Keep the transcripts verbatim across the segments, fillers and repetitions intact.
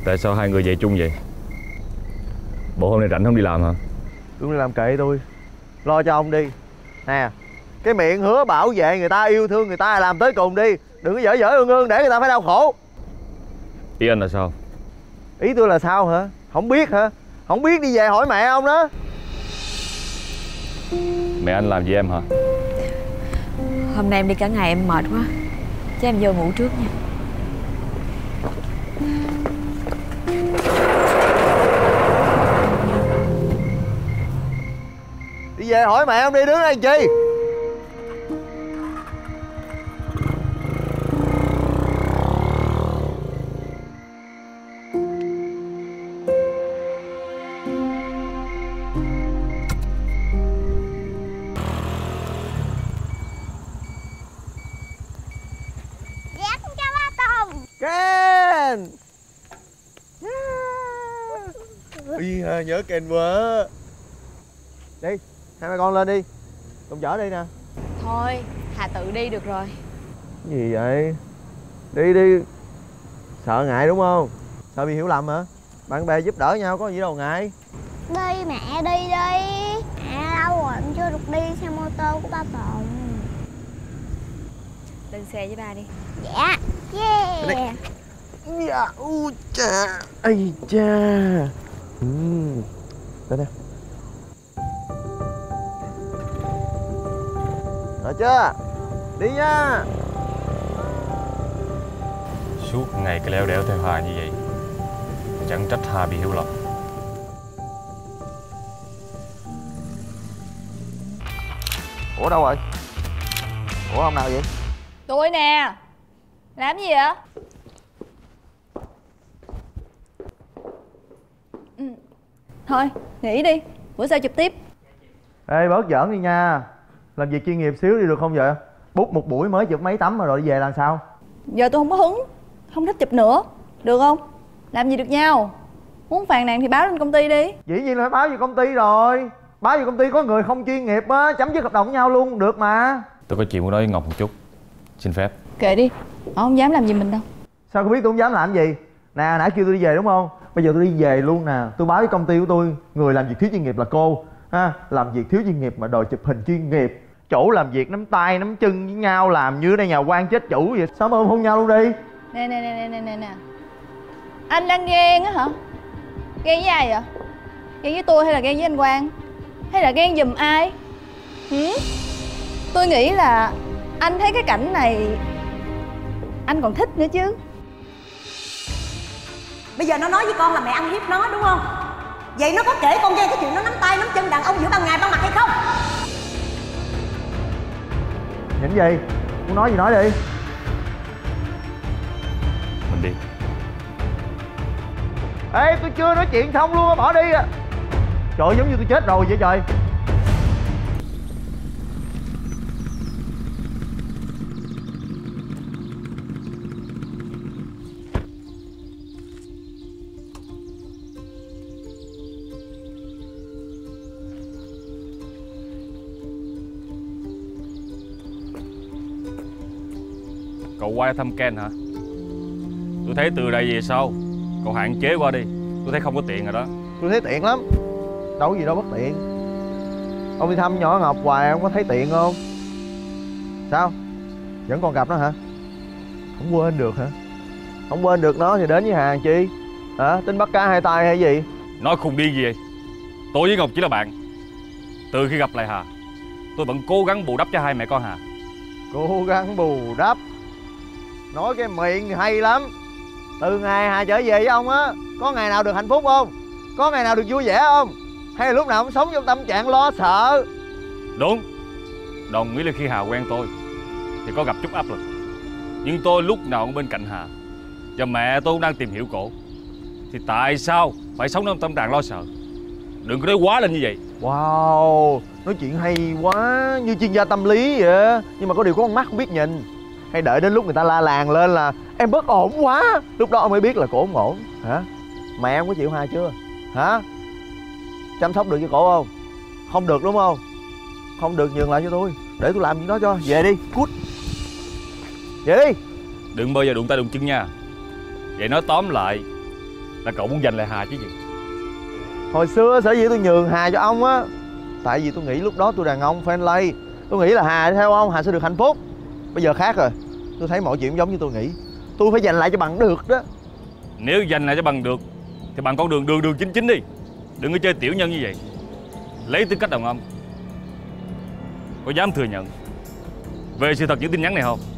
Tại sao hai người về chung vậy? Bộ hôm nay rảnh không đi làm hả? Tôi đi làm kệ tôi. Lo cho ông đi. Nè, cái miệng hứa bảo vệ người ta, yêu thương người ta làm tới cùng đi. Đừng có dở dở ương ương để người ta phải đau khổ. Ý anh là sao? Ý tôi là sao hả? Không biết hả? Không biết đi về hỏi mẹ ông đó. Mẹ anh làm gì em hả? Hôm nay em đi cả ngày em mệt quá, cho em vô ngủ trước nha. Đi về hỏi mẹ ông đi, đứng đây làm chi? Dạ con chào ba Tùng. Ken. Ui, nhớ Ken quá. Đi, hai mẹ con lên đi. Tùng chở đi nè. Thôi, Hà tự đi được rồi. Cái gì vậy? Đi đi. Sợ ngại đúng không? Sợ bị hiểu lầm hả? Bạn bè giúp đỡ nhau có gì đâu ngại. Đi mẹ, đi đi. Mẹ lâu rồi em chưa được đi xe mô tô của ba Tùng. Lên xe với ba đi. Dạ. Yeah. Dạ, u cha. Ây cha. Ừ. Đây nè. Được chưa? Đi nha. Suốt ngày cái leo đéo theo Hà như vậy, chẳng trách Hà bị hiểu lầm. Ủa đâu rồi? Ủa ông nào vậy? Tôi nè. Làm gì vậy? Ừ. Thôi, nghỉ đi, bữa sau chụp tiếp. Ê bớt giỡn đi nha. Làm việc chuyên nghiệp xíu đi được không vậy? Bút một buổi mới chụp mấy tấm mà rồi đi về làm sao? Giờ tôi không có hứng, không thích chụp nữa. Được không? Làm gì được nhau. Muốn phàn nàn thì báo lên công ty đi. Dĩ nhiên là phải báo về công ty rồi. Báo về công ty có người không chuyên nghiệp á, chấm dứt hợp đồng với nhau luôn, được mà. Tôi có chuyện muốn nói với Ngọc một chút. Xin phép. Kệ đi, họ không dám làm gì mình đâu. Sao cô biết tôi không dám làm gì? Nè, nãy kêu tôi đi về đúng không? Bây giờ tôi đi về luôn nè. Tôi báo với công ty của tôi, người làm việc thiếu chuyên nghiệp là cô ha. Làm việc thiếu chuyên nghiệp mà đòi chụp hình chuyên nghiệp. Chỗ làm việc nắm tay nắm chân với nhau, làm như đây nhà quan chết chủ vậy. Sao mà ôm hôn nhau luôn đi? Nè nè nè nè nè nè. Anh đang ghen á hả? Ghen với ai vậy? Ghen với tôi hay là ghen với anh Quang? Hay là ghen giùm ai? Hử? Tôi nghĩ là anh thấy cái cảnh này anh còn thích nữa chứ. Bây giờ nó nói với con là mẹ ăn hiếp nó đúng không? Vậy nó có kể con nghe cái chuyện nó nắm tay nắm chân đàn ông giữa ban ngày ban mặt hay không? Nhìn gì? Muốn nói gì nói đi. Mình đi. Ê, tôi chưa nói chuyện xong luôn á, bỏ đi à. Trời, giống như tôi chết rồi vậy trời. Cậu qua thăm Ken hả? Tôi thấy từ đây về sau cậu hạn chế qua đi. Tôi thấy không có tiện rồi đó. Tôi thấy tiện lắm. Đâu có gì đâu bất tiện. Ông đi thăm nhỏ Ngọc hoài ông có thấy tiện không? Sao? Vẫn còn gặp nó hả? Không quên được hả? Không quên được nó thì đến với Hà chi? Hả? Tính bắt cá hai tay hay gì? Nói khùng điên gì vậy? Tôi với Ngọc chỉ là bạn. Từ khi gặp lại Hà, tôi vẫn cố gắng bù đắp cho hai mẹ con Hà. Cố gắng bù đắp. Nói cái miệng hay lắm. Từ ngày Hà trở về với ông á, có ngày nào được hạnh phúc không? Có ngày nào được vui vẻ không? Hay là lúc nào cũng sống trong tâm trạng lo sợ? Đúng. Đồng nghĩa là khi Hà quen tôi thì có gặp chút áp lực. Nhưng tôi lúc nào cũng bên cạnh Hà. Và mẹ tôi cũng đang tìm hiểu cổ. Thì tại sao phải sống trong tâm trạng lo sợ? Đừng có nói quá lên như vậy. Wow, nói chuyện hay quá, như chuyên gia tâm lý vậy. Nhưng mà có điều có con mắt không biết nhìn. Hay đợi đến lúc người ta la làng lên là em bất ổn quá, lúc đó ông mới biết là cổ không ổn. Hả? Mẹ em có chịu Hà chưa? Hả? Chăm sóc được cho cổ không? Không được đúng không? Không được nhường lại cho tôi, để tôi làm gì đó cho. Về đi, cút. Về đi. Đừng bao giờ đụng tay đụng chân nha. Vậy nói tóm lại là cậu muốn giành lại Hà chứ gì. Hồi xưa sở dĩ tôi nhường Hà cho ông á, tại vì tôi nghĩ lúc đó tôi đàn ông friendly. Tôi nghĩ là Hà theo ông, Hà sẽ được hạnh phúc. Bây giờ khác rồi. Tôi thấy mọi chuyện giống như tôi nghĩ. Tôi phải giành lại cho bằng được đó. Nếu giành lại cho bằng được thì bằng con đường đường đường chính chính đi. Đừng có chơi tiểu nhân như vậy. Lấy tư cách đàn ông, có dám thừa nhận về sự thật những tin nhắn này không?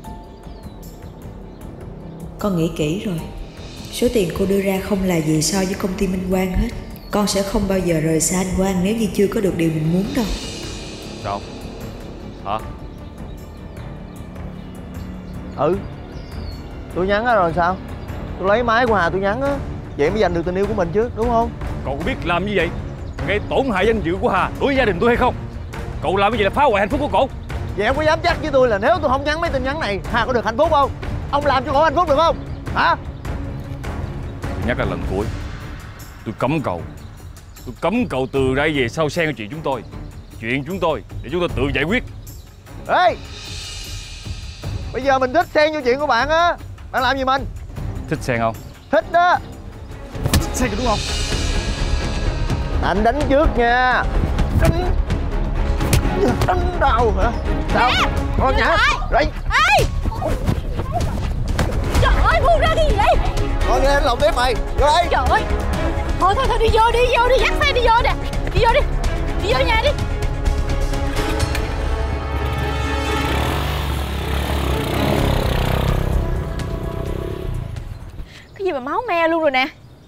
Con nghĩ kỹ rồi. Số tiền cô đưa ra không là gì so với công ty Minh Quang hết. Con sẽ không bao giờ rời xa anh Quang nếu như chưa có được điều mình muốn đâu. Sao? Hả? Ừ, tôi nhắn á rồi sao? Tôi lấy máy của Hà tôi nhắn á. Vậy mới giành được tình yêu của mình chứ, đúng không? Cậu có biết làm như vậy gây tổn hại danh dự của Hà đối với gia đình tôi hay không? Cậu làm như vậy là phá hoại hạnh phúc của cậu. Vậy ông có dám chắc với tôi là nếu tôi không nhắn mấy tin nhắn này, Hà có được hạnh phúc không? Ông làm cho cổ hạnh phúc được không? Hả? Nhắc là lần cuối, tôi cấm cậu. Tôi cấm cậu từ đây về sau xen vào chuyện chúng tôi. Chuyện chúng tôi để chúng tôi tự giải quyết. Ê! Bây giờ mình thích xen vô chuyện của bạn á. Bạn làm gì mình? Thích xen không? Thích đó. Thích xen đúng không? Anh đánh trước nha. Đánh. Đánh đâu hả? Sao? Con nhá. Đây. Ê! Trời ơi, buông ra cái gì vậy? Con nghe anh lộn tiếp mày. Vô đây. Trời ơi. Thôi thôi thôi đi vô đi, vô đi, dắt xe đi vô nè. Đi vô đi. Đi vô nhà đi. Cái gì mà máu me luôn rồi nè.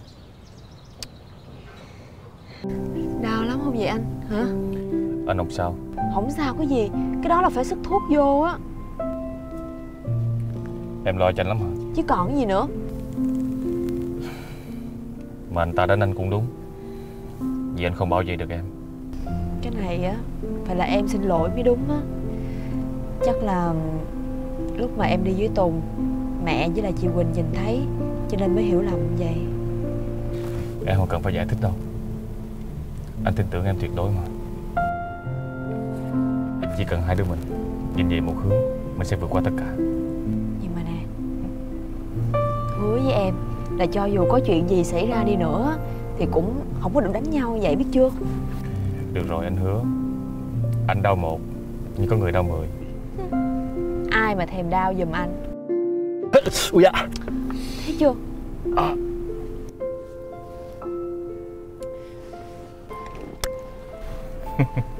Đau lắm không vậy anh? Hả? Anh không sao. Không sao cái gì. Cái đó là phải sức thuốc vô á. Em lo cho anh lắm hả? Chứ còn cái gì nữa. Mà anh ta đánh anh cũng đúng, vì anh không bảo vệ được em. Cái này á phải là em xin lỗi mới đúng á. Chắc là lúc mà em đi với Tùng, mẹ với lại chị Quỳnh nhìn thấy cho nên mới hiểu lầm vậy. Em không cần phải giải thích đâu. Anh tin tưởng em tuyệt đối mà. Chỉ cần hai đứa mình nhìn về một hướng, mình sẽ vượt qua tất cả. Nhưng mà nè, hứa với em là cho dù có chuyện gì xảy ra đi nữa thì cũng không có được đánh nhau vậy, biết chưa? Được rồi, anh hứa. Anh đau một nhưng có người đau mười. Ai mà thèm đau giùm anh. Ui da. Thấy chưa? À.